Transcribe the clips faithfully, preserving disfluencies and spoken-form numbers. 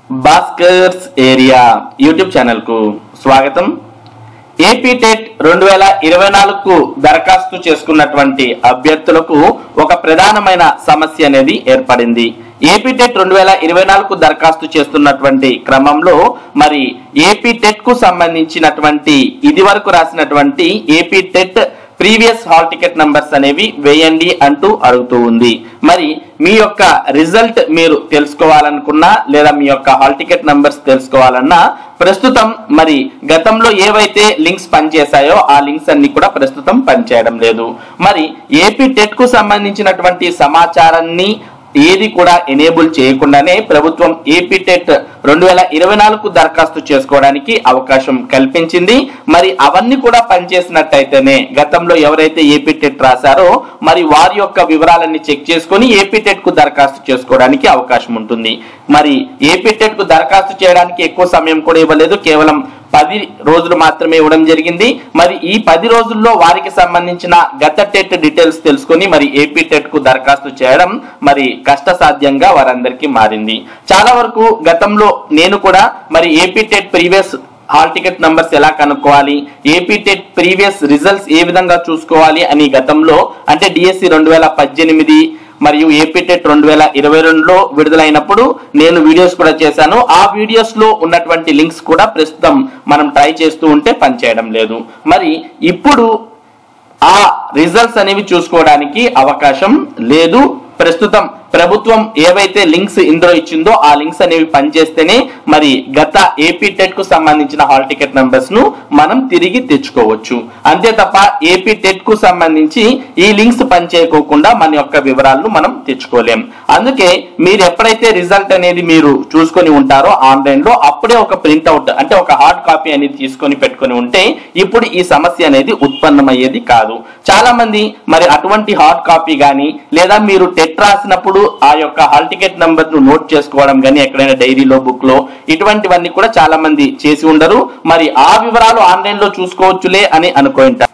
Bhaskar's area YouTube channel కు స్వాగతం. AP TET రెండు వేల ఇరవై నాలుగు దరఖాస్తు చేసుకున్నటువంటి అభ్యర్థులకు ఒక ప్రధానమైన సమస్య అనేది ఏర్పడింది. ఏపీ టెట్ రెండు వేల ఇరవై నాలుగు దరఖాస్తు చేస్తున్నటువంటి క్రమంలో మరి ఏపీ టెట్ కు సంబంధించినటువంటి ఇది వరకు రాసినటువంటి AP TET previous hall ticket numbers అనేవి వేయండి అంటూ అడుగుతూ ఉంది. మరి మీ యొక్క రిజల్ట్ మీరు తెలుసుకోవాలనుకున్నా లేదా మీ యొక్క హాల్ టికెట్ నంబర్స్ తెలుసుకోవాలన్నా ప్రస్తుతం మరి గతంలో ఏవైతే లింక్స్ పనిచేశాయో ఆ లింక్స్ అన్ని కూడా ప్రస్తుతం పనిచేయడం లేదు. మరి ఏపీ టెట్ కు సంబంధించినటువంటి సమాచారాన్ని ఏది కూడా ఎనేబుల్ చేయకుండానే ప్రభుత్వం ఏపీ టెట్ రెండు వేల ఇరవై నాలుగు దరఖాస్తు చేసుకోవడానికి అవకాశం కల్పించింది. మరి అవన్నీ కూడా పనిచేసినట్టయితేనే గతంలో ఎవరైతే ఏపీ టెట్ రాశారో మరి వారి యొక్క వివరాలన్నీ చెక్ చేసుకొని ఏపీ టెట్ కు దరఖాస్తు చేసుకోవడానికి అవకాశం ఉంటుంది. మరి ఏపీ టెట్ కు దరఖాస్తు చేయడానికి ఎక్కువ సమయం కూడా ఇవ్వలేదు, కేవలం పది రోజులు మాత్రమే ఇవ్వడం జరిగింది. మరి ఈ పది రోజుల్లో వారికి సంబంధించిన గత టెట్ డీటెయిల్స్ తెలుసుకొని మరి ఏపీ టెట్ కు దరఖాస్తు చేయడం మరి కష్టసాధ్యంగా వారందరికీ మారింది. చాలా వరకు గతంలో నేను కూడా మరి AP TET previous hall ticket numbers ఎలా కనుక్కోవాలి, ఏపీ టెట్ ప్రీవియస్ రిజల్ట్స్ ఏ విధంగా చూసుకోవాలి అని గతంలో అంటే డిఎస్సి రెండు వేల పద్దెనిమిది మరియు ఏపీ టెట్ రెండు వేల ఇరవై రెండులో విడుదలైనప్పుడు నేను వీడియోస్ కూడా చేశాను. ఆ వీడియోస్ లో ఉన్నటువంటి లింక్స్ కూడా ప్రస్తుతం మనం ట్రై చేస్తూ ఉంటే పనిచేయడం లేదు. మరి ఇప్పుడు ఆ రిజల్ట్స్ అనేవి చూసుకోవడానికి అవకాశం లేదు. ప్రస్తుతం ప్రభుత్వం ఏవైతే లింక్స్ ఇందులో ఇచ్చిందో ఆ లింక్స్ అనేవి పనిచేస్తేనే మరి గత ఏపీ టెట్ కు సంబంధించిన హాల్ టికెట్ నంబర్స్ ను మనం తిరిగి తెచ్చుకోవచ్చు. అంతే తప్ప ఏపీ టెట్ కు సంబంధించి ఈ లింక్స్ పనిచేయకోకుండా మన యొక్క వివరాలను మనం తెచ్చుకోలేం. అందుకే మీరు ఎప్పుడైతే రిజల్ట్ అనేది మీరు చూసుకొని ఉంటారో ఆన్లైన్ లో అప్పుడే ఒక ప్రింట్అవుట్ అంటే ఒక హార్డ్ కాపీ అనేది తీసుకొని పెట్టుకొని ఉంటే ఇప్పుడు ఈ సమస్య అనేది ఉత్పన్నమయ్యేది కాదు. చాలా మంది మరి అటువంటి హార్డ్ కాపీ గానీ లేదా మీరు టెట్ రాసినప్పుడు ఆ యొక్క హాల్ టికెట్ నంబర్ ను నోట్ చేసుకోవడం గానీ ఎక్కడైనా డైరీలో బుక్ లో ఇటువంటివన్నీ కూడా చాలా మంది చేసి ఉండరు. మరి ఆ వివరాలు ఆన్లైన్ లో చూసుకోవచ్చులే అని అనుకుంటారు.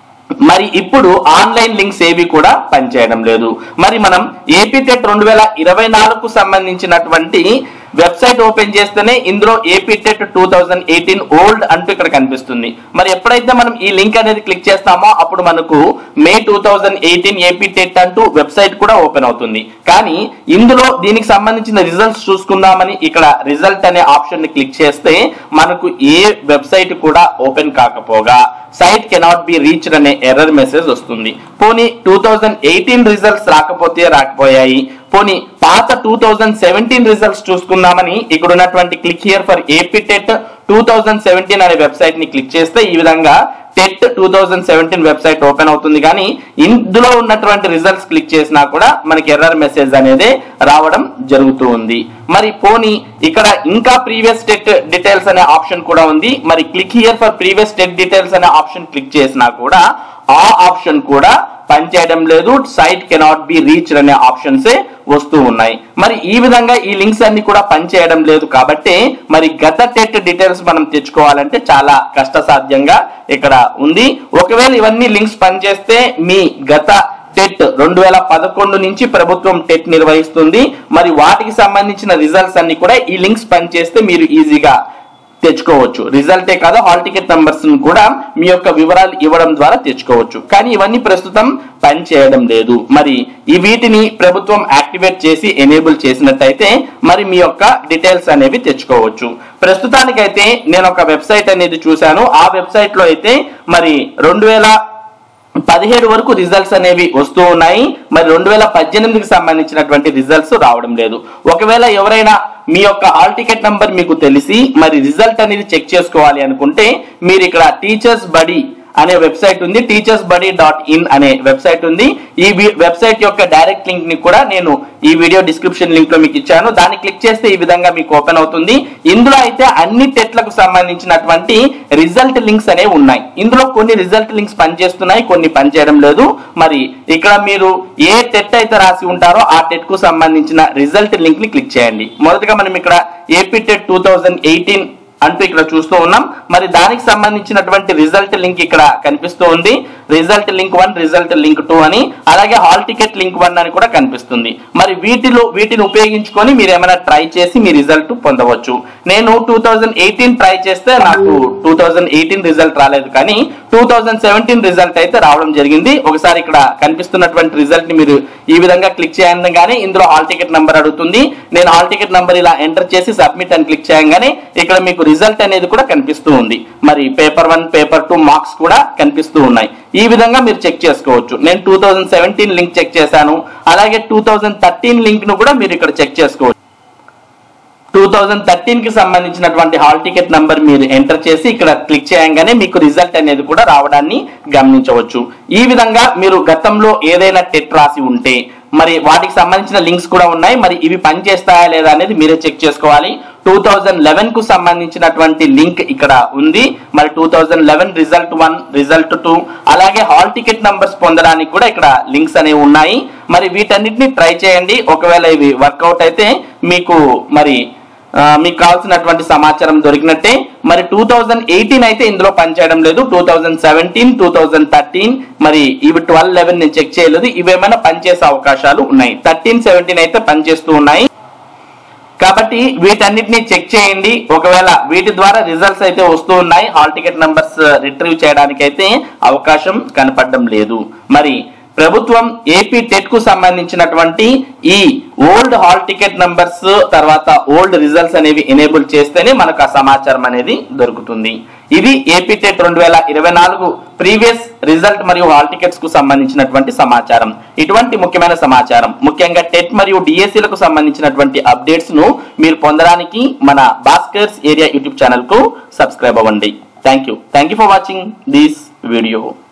మరి ఇప్పుడు ఆన్లైన్ లింక్స్ ఏవి కూడా పనిచేయడం లేదు. మరి మనం ఏపీ టెట్ రెండు వేల ఇరవై నాలుగు సంబంధించినటువంటి వెబ్సైట్ ఓపెన్ చేస్తేనే ఇందులో AP TET two thousand eighteen old అంటూ ఇక్కడ కనిపిస్తుంది. మరి ఎప్పుడైతే మనం ఈ లింక్ అనేది క్లిక్ చేస్తామో అప్పుడు మనకు May two thousand eighteen AP TET అంటూ వెబ్సైట్ కూడా ఓపెన్ అవుతుంది. కానీ ఇందులో దీనికి సంబంధించిన రిజల్ట్స్ చూసుకుందామని ఇక్కడ రిజల్ట్ అనే ఆప్షన్ ని క్లిక్ చేస్తే మనకు ఏ వెబ్సైట్ కూడా ఓపెన్ కాకపోగా సైట్ కెనాట్ బి రీచ్డ్ అనే ఎర్రర్ మెసేజ్ వస్తుంది. పోనీ టూ థౌజండ్ ఎయిటీన్ రిజల్ట్స్ రాకపోతే రాకపోయాయి, పోనీ పాత టూ థౌజండ్ సెవెంటీన్ రిజల్ట్స్ చూసుకుందామని ఇక్కడ ఉన్నటువంటి click here for AP TET two thousand seventeen అనే వెబ్సైట్ ని క్లిక్ చేస్తే ఈ విధంగా TET two thousand seventeen website open అవుతుంది. కానీ ఇందులో ఉన్నటువంటి రిజల్ట్స్ క్లిక్ చేసినా కూడా మనకి ఎర్రర్ మెసేజ్ అనేది రావడం జరుగుతూ ఉంది. మరి పోనీ ఇక్కడ ఇంకా ప్రీవియస్ టెట్ డీటెయిల్స్ అనే ఆప్షన్ కూడా ఉంది. మరి click here for previous TET details అనే ఆప్షన్ క్లిక్ చేసినా కూడా ఆ ఆప్షన్ కూడా పనిచేయడం లేదు. సైట్ కెనాట్ బి రీచ్డ్ అనే ఆప్షన్స్ వస్తూ ఉన్నాయి. మరి ఈ విధంగా ఈ లింక్స్ అన్ని కూడా పనిచేయడం లేదు కాబట్టి మరి గత టెట్ డీటెయిల్స్ మనం తెచ్చుకోవాలంటే చాలా కష్టసాధ్యంగా ఇక్కడ ఉంది. ఒకవేళ ఇవన్నీ లింక్స్ పనిచేస్తే మీ గత టెట్ రెండు వేల పదకొండు నుంచి ప్రభుత్వం టెట్ నిర్వహిస్తుంది. మరి వాటికి సంబంధించిన రిజల్ట్స్ అన్ని కూడా ఈ లింక్స్ పనిచేస్తే మీరు ఈజీగా తెచ్చుకోవచ్చు. రిజల్టే కాదు హాల్ టికెట్ నంబర్స్ కూడా మీ యొక్క వివరాలు ఇవ్వడం ద్వారా తెచ్చుకోవచ్చు. కానీ ఇవన్నీ ప్రస్తుతం పని చేయడం లేదు. మరి ఈ వీటిని ప్రభుత్వం యాక్టివేట్ చేసి ఎనేబుల్ చేసినట్టయితే మరి మీ యొక్క డీటెయిల్స్ అనేవి తెచ్చుకోవచ్చు. ప్రస్తుతానికైతే నేను ఒక వెబ్సైట్ అనేది చూశాను. ఆ వెబ్సైట్ లో అయితే మరి రెండు వేల పదిహేడు వరకు రిజల్ట్స్ అనేవి వస్తూ ఉన్నాయి. మరి రెండు వేల పద్దెనిమిదికి సంబంధించినటువంటి రిజల్ట్స్ రావడం లేదు. ఒకవేళ ఎవరైనా మీ యొక్క హాల్ టికెట్ నంబర్ మీకు తెలిసి మరి రిజల్ట్ అనేది చెక్ చేసుకోవాలి అనుకుంటే మీరు ఇక్కడ టీచర్స్ బడి అనే వెబ్సైట్ ఉంది, టీచర్స్ బడి డాట్ ఇన్ అనే వెబ్సైట్ ఉంది. ఈ వెబ్సైట్ యొక్క డైరెక్ట్ లింక్ ని కూడా నేను ఈ వీడియో డిస్క్రిప్షన్ లింక్ లో మీకు ఇచ్చాను. దాన్ని క్లిక్ చేస్తే ఈ విధంగా మీకు ఓపెన్ అవుతుంది. ఇందులో అయితే అన్ని టెట్లకు సంబంధించినటువంటి రిజల్ట్ లింక్స్ అనేవి ఉన్నాయి. ఇందులో కొన్ని రిజల్ట్ లింక్స్ పనిచేస్తున్నాయి, కొన్ని పనిచేయడం లేదు. మరి ఇక్కడ మీరు ఏ టెట్ అయితే రాసి ఉంటారో ఆ టెట్ కు సంబంధించిన రిజల్ట్ లింక్ ని క్లిక్ చేయండి. మొదటగా మనం ఇక్కడ AP TET two thousand eighteen అంటూ ఇక్కడ చూస్తూ ఉన్నాం. మరి దానికి సంబంధించినటువంటి రిజల్ట్ లింక్ ఇక్కడ కనిపిస్తూ ఉంది. Result link one, result link two అని, అలాగే హాల్ టికెట్ లింక్ వన్ అని కూడా కనిపిస్తుంది. మరి వీటిలో వీటిని ఉపయోగించుకొని మీరు ఏమైనా ట్రై చేసి మీ రిజల్ట్ పొందవచ్చు. నేను టూ థౌజండ్ ఎయిటీన్ ట్రై చేస్తే నాకు టూ థౌజండ్ ఎయిటీన్ రిజల్ట్ రాలేదు, కానీ టూ థౌజండ్ సెవెంటీన్ రిజల్ట్ అయితే రావడం జరిగింది. ఒకసారి ఇక్కడ కనిపిస్తున్నటువంటి రిజల్ట్ ని మీరు ఈ విధంగా క్లిక్ చేయగానే ఇందులో హాల్ టికెట్ నంబర్ అడుగుతుంది. నేను హాల్ టికెట్ నంబర్ ఇలా ఎంటర్ చేసి సబ్మిట్ అని క్లిక్ చేయగానే ఇక్కడ మీకు రిజల్ట్ అనేది కూడా కనిపిస్తూ ఉంది. మరి paper one, paper two marks కూడా కనిపిస్తూ ఉన్నాయి. ఈ విధంగా మీరు చెక్ చేసుకోవచ్చు. నేను two thousand seventeen link check చేశాను, అలాగే టూ థౌజండ్ థర్టీన్ లింక్ ను కూడా మీరు ఇక్కడ చెక్ చేసుకోవచ్చు. టూ థౌజండ్ థర్టీన్ కి సంబంధించినటువంటి హాల్ టికెట్ నంబర్ మీరు ఎంటర్ చేసి ఇక్కడ క్లిక్ చేయగానే మీకు రిజల్ట్ అనేది కూడా రావడాన్ని గమనించవచ్చు. ఈ విధంగా మీరు గతంలో ఏదైనా టెట్ రాసి ఉంటే మరి వాటికి సంబంధించిన లింక్స్ కూడా ఉన్నాయి. మరి ఇవి పనిచేస్తాయా లేదా అనేది మీరే చెక్ చేసుకోవాలి. టూ థౌజండ్ లెవెన్ కు సంబంధించినటువంటి లింక్ ఇక్కడ ఉంది. మరి two thousand eleven result one, result two, అలాగే హాల్ టికెట్ నంబర్స్ పొందడానికి కూడా ఇక్కడ లింక్స్ అనేవి ఉన్నాయి. మరి వీటన్నిటిని ట్రై చేయండి. ఒకవేళ ఇవి వర్కౌట్ అయితే మీకు మరి మీకు కావాల్సినటువంటి సమాచారం దొరికినట్టే. మరి టూ థౌజండ్ ఎయిటీన్ అయితే ఇందులో పనిచేయడం లేదు. Two thousand seventeen, two thousand thirteen, మరి ఇవి ట్వెల్వ్ లెవెన్ నేను చెక్ చేయలేదు. ఇవేమైనా పనిచేసే అవకాశాలు ఉన్నాయి. థర్టీన్ సెవెంటీన్ అయితే పనిచేస్తూ ఉన్నాయి. కాబట్టి వీటన్నిటిని చెక్ చేయండి. ఒకవేళ వీటి ద్వారా రిజల్ట్స్ అయితే వస్తూ ఉన్నాయి, హాల్ టికెట్ నంబర్స్ రిట్రీవ్ చేయడానికి అయితే అవకాశం కనపడడం లేదు. మరి ప్రభుత్వం ఏపీ టెట్ కు సంబంధించినటువంటి ఈ ఓల్డ్ హాల్ టికెట్ నంబర్స్ తర్వాత ఓల్డ్ రిజల్ట్స్ అనేవి ఎనేబుల్ చేస్తేనే మనకు ఆ సమాచారం అనేది దొరుకుతుంది. ఇది ఏపీ టెట్ రెండు వేల ఇరవై నాలుగు ప్రీవియస్ రిజల్ట్ మరియు హాల్ టికెట్స్ కు సంబంధించినటువంటి సమాచారం. ఇటువంటి ముఖ్యమైన సమాచారం, ముఖ్యంగా టెట్ మరియు డిఎస్సీలకు సంబంధించినటువంటి అప్డేట్స్ ను మీరు పొందడానికి మన భాస్కర్స్ ఏరియా యూట్యూబ్ ఛానల్ కు సబ్స్క్రైబ్ అవ్వండి. Thank you thank you for watching this video.